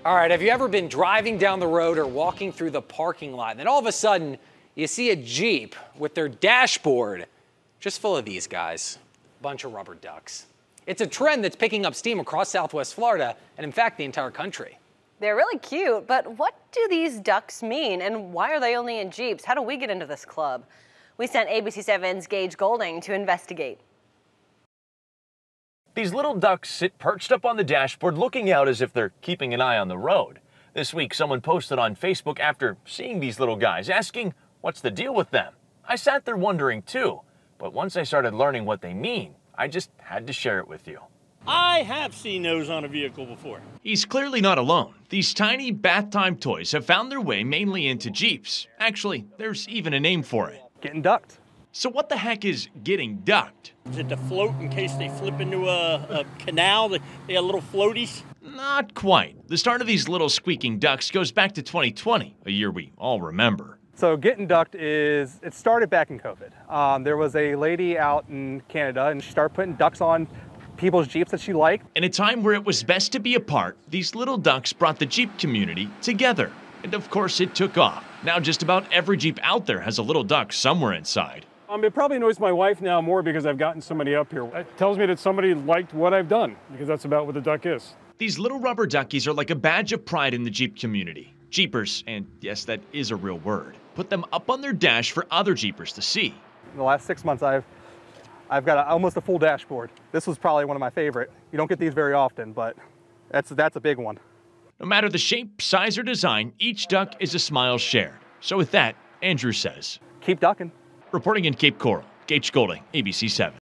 All right, have you ever been driving down the road or walking through the parking lot, and then all of a sudden you see a Jeep with their dashboard just full of these guys, a bunch of rubber ducks. It's a trend that's picking up steam across Southwest Florida and, in fact, the entire country. They're really cute, but what do these ducks mean, and why are they only in Jeeps? How do we get into this club? We sent ABC7's Gage Golding to investigate. These little ducks sit perched up on the dashboard looking out as if they're keeping an eye on the road. This week, someone posted on Facebook after seeing these little guys, asking, what's the deal with them? I sat there wondering too, but once I started learning what they mean, I just had to share it with you. I have seen those on a vehicle before. He's clearly not alone. These tiny bath time toys have found their way mainly into Jeeps. Actually, there's even a name for it. Getting ducked. So what the heck is getting ducked? Is it to float in case they flip into a canal? They got little floaties? Not quite. The start of these little squeaking ducks goes back to 2020, a year we all remember. So getting ducked it started back in COVID. There was a lady out in Canada and she started putting ducks on people's Jeeps that she liked. In a time where it was best to be apart, these little ducks brought the Jeep community together. And of course it took off. Now just about every Jeep out there has a little duck somewhere inside. It probably annoys my wife now more because I've gotten somebody up here. It tells me that somebody liked what I've done, because that's about what the duck is. These little rubber duckies are like a badge of pride in the Jeep community. Jeepers, and yes, that is a real word, put them up on their dash for other Jeepers to see. In the last 6 months, I've got almost a full dashboard. This was probably one of my favorite. You don't get these very often, but that's a big one. No matter the shape, size, or design, each duck is a smile shared. So with that, Andrew says, keep ducking. Reporting in Cape Coral, Gage Golding, ABC7.